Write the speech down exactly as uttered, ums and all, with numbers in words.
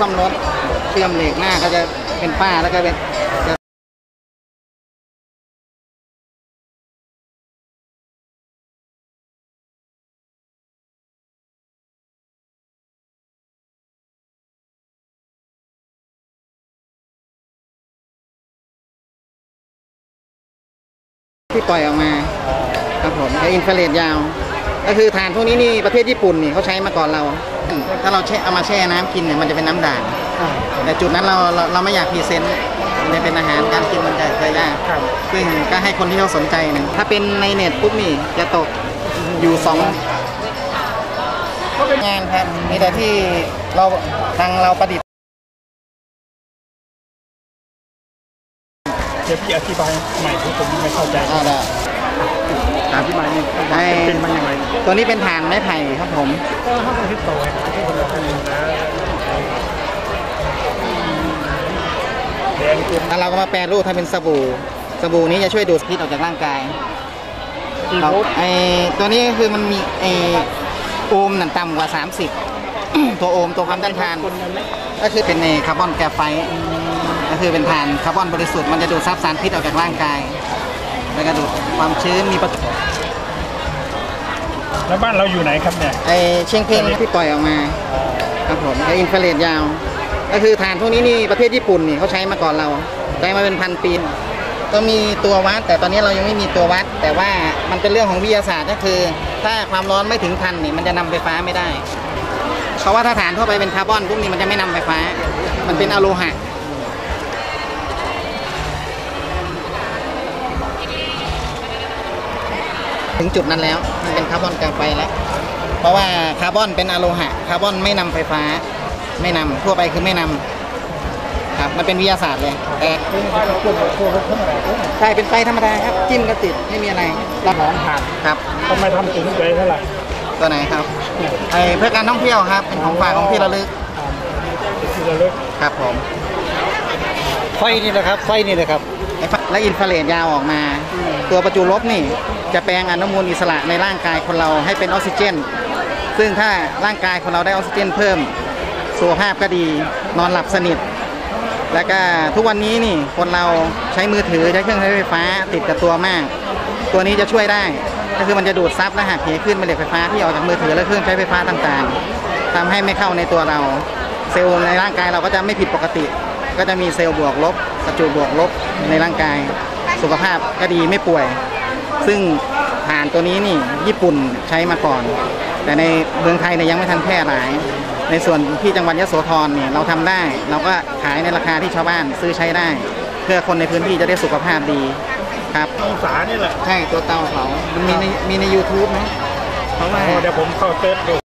ซ่อมรถเชื่อมเหล็กหน้าก็จะเป็นฝ้าแล้วก็เป็นที่ปล่อยออกมาครับผมไออินฟราเรดยาวก็คือถ่านพวกนี้นี่ประเทศญี่ปุ่นนี่เขาใช้มาก่อนเราถ้าเราแช่เอามาแช่น้ำกินเนี่ยมันจะเป็นน้ำด่างแต่จุดนั้นเราเราเราไม่อยากพรีเซนต์ในเป็นอาหารการกินมันจะจะยากซึ่งก็ให้คนที่เขาสนใจนะถ้าเป็นในเน็ตปุ๊บนี่จะตกอยู่สองงานครับมีแต่ที่เราทางเราประดิษฐ์เดี๋ยวพี่อธิบายใหม่ที่ผมไม่เข้าใจอ่าได้อธิบายนี่เป็นมันยังไงตัวนี้เป็นถ่านไม้ไผ่ครับผมก็ถ้าเป็นที่โตที่คนละคนนะแล้วเราก็มาแปรรูปให้เป็นสบู่สบู่นี้จะช่วยดูดพิษออกจากร่างกายไอตัวนี้ก็คือมันมีไอโอห์มนั่นต่ำกว่าสามสิบตัวโอห์มตัวความต้านทานก็คือเป็นในคาร์บอนแกรไฟต์ก็คือเป็นถ่านคาร์บอนบริสุทธิ์มันจะดูดซับสารพิษออกจากร่างกายแล้วก็ดูดความชื้นมีประแล้วบ้านเราอยู่ไหนครับเนี่ยไอเชียงเพ่งที่ปล่อยออกมาครับผมไออินฟราเรดยาวก็คือถ่านพวกนี้นี่ประเทศญี่ปุ่นนี่เขาใช้มาก่อนเราใช้มาเป็นพันปีก็มีตัววัดแต่ตอนนี้เรายังไม่มีตัววัดแต่ว่ามันเป็นเรื่องของวิทยาศาสตร์ก็คือถ้าความร้อนไม่ถึงพันนี่มันจะนำไฟฟ้าไม่ได้เพราะว่าถ้าถ่านทั่วไปเป็นคาร์บอนพวกนี้มันจะไม่นำไฟฟ้ามันเป็นอะโลหะถึงจุดนั้นแล้วมันเป็นคาร์บอนกลางไฟแล้วเพราะว่าคาร์บอนเป็นอะโลหะคาร์บอนไม่นำไฟฟ้าไม่นำทั่วไปคือไม่นำครับมันเป็นวิทยาศาสตร์เลยแต่ใช่เป็นไฟธรรมดาครับจิ้มก็ติดไม่มีอะไรรับหอมผ่านครับทำไมทำถึงใจเท่าไหร่ตัวไหนครับไอเพื่อการท่องเที่ยวครับเป็นของฝากของที่ระลึกที่ระลึกครับผมไฟนี่นะครับไฟนี่เลยครับและอินฟราเรดยาวออกมาตัวประจุลบนี่จะแปลงอนุมูลอิสระในร่างกายคนเราให้เป็นออกซิเจนซึ่งถ้าร่างกายคนเราได้ออกซิเจนเพิ่มสุขภาพก็ดีนอนหลับสนิทแล้วก็ทุกวันนี้นี่คนเราใช้มือถือใช้เครื่องใช้ไฟฟ้าติดกับตัวมากตัวนี้จะช่วยได้ก็คือมันจะดูดซับและหักเหขึ้นแม่เหล็กไฟฟ้าที่ออกจากมือถือและเครื่องใช้ไฟฟ้าต่างๆทำให้ไม่เข้าในตัวเราเซลล์ในร่างกายเราก็จะไม่ผิดปกติก็จะมีเซลล์บวกลบประจุบวกลบในร่างกายสุขภาพก็ดีไม่ป่วยซึ่งถ่านตัวนี้นี่ญี่ปุ่นใช้มาก่อนแต่ในเมืองไทยเนี่ยยังไม่ทันแพร่หลายในส่วนที่จังหวัดยโสธรเนี่ยเราทำได้เราก็ขายในราคาที่ชาวบ้านซื้อใช้ได้เพื่อคนในพื้นที่จะได้สุขภาพดีครับองศานี่แหละใช่ตัวเตาเผามันมีในมีใน ยูทูบ นะเพราะว่าเดี๋ยวผมเข้าเซิร์ชดู